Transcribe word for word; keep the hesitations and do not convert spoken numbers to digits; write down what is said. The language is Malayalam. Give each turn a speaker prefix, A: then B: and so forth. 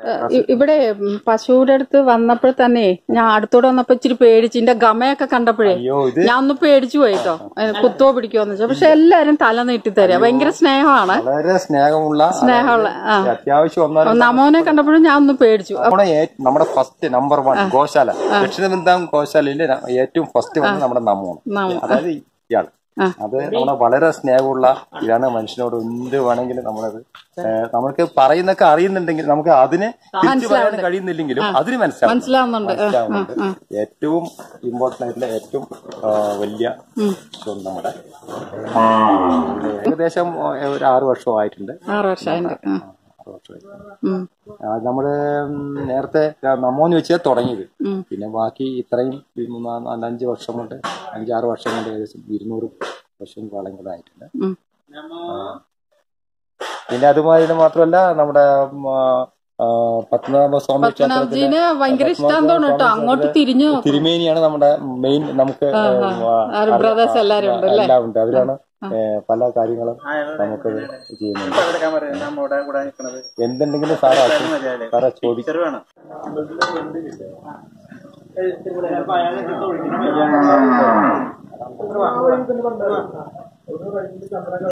A: ഇവിടെ പശുവിടെ അടുത്ത് വന്നപ്പോൾ തന്നെ ഞാൻ അടുത്തോടെ വന്നപ്പോ ഇച്ചിരി പേടിച്ചു. ഇതിന്റെ ഗമയൊക്കെ കണ്ടപ്പോഴേ ഞാൻ ഒന്ന് പേടിച്ചു പോയിട്ടോ, കുത്തോ പിടിക്കുവോന്ന് വെച്ചാൽ. പക്ഷെ എല്ലാരും തല നീട്ടി തരാ, ഭയങ്കര സ്നേഹമാണ്,
B: വളരെ സ്നേഹമുള്ള
A: സ്നേഹമുള്ള.
B: അത്യാവശ്യം
A: നമോനെ കണ്ടപ്പോഴും ഞാൻ ഒന്ന് പേടിച്ചു.
B: നമ്മുടെ ഫസ്റ്റ് നമ്പർ വൺ ഗോശാല, ദക്ഷിണ വൃന്ദാവൻ ഗോശാലയിലെ ഏറ്റവും ഫസ്റ്റ് വന്ന് നമ്മുടെ നമോണ്, അതായത് ഇയാൾ. അത് നമ്മളെ വളരെ സ്നേഹമുള്ള ഇതാണ്. മനുഷ്യനോട് എന്ത് വേണമെങ്കിലും നമ്മളത് നമുക്ക് പറയുന്നൊക്കെ അറിയുന്നുണ്ടെങ്കിൽ നമുക്ക് അതിന് തിരിച്ചു പറയാൻ കഴിയുന്നില്ലെങ്കിലും അതിന് മനസ്സിലാവുന്നുണ്ട്. ഏറ്റവും ഇമ്പോർട്ടന്റ് ആയിട്ടുള്ള ഏറ്റവും വലിയ നമ്മുടെ ഏകദേശം ഒരു ആറു വർഷമായിട്ടുണ്ട്.
A: ആറു വർഷമായിട്ടുണ്ട്.
B: നമ്മള് നേരത്തെ നമ്മോന്ന് വെച്ചാൽ തുടങ്ങിയത്. പിന്നെ ബാക്കി ഇത്രയും അഞ്ചു വർഷം കൊണ്ട് അഞ്ചാറ് വർഷം കൊണ്ട് ഏകദേശം ഇരുന്നൂറ് വർഷം കാലങ്ങളായിട്ടുണ്ട്. പിന്നെ അതുമാതിരി മാത്രമല്ല നമ്മുടെ പത്മനാഭ സ്വാമി ക്ഷേത്രത്തിന്
A: ഭയങ്കര ഇഷ്ടം തോന്നുട്ടോ. അങ്ങോട്ട് തിരിഞ്ഞു
B: തിരുമേനിയാണ് നമ്മുടെ മെയിൻ. നമുക്ക്
A: ബ്രദേഴ്സ് എല്ലാരും ഉണ്ട്,
B: എല്ലാം ഉണ്ട്. അവരാണ് പല കാര്യങ്ങളും നമുക്ക് ചെയ്യുന്നുണ്ട്. എന്തുണ്ടെങ്കിലും സാറാ സാറാ ചോദിക്കും.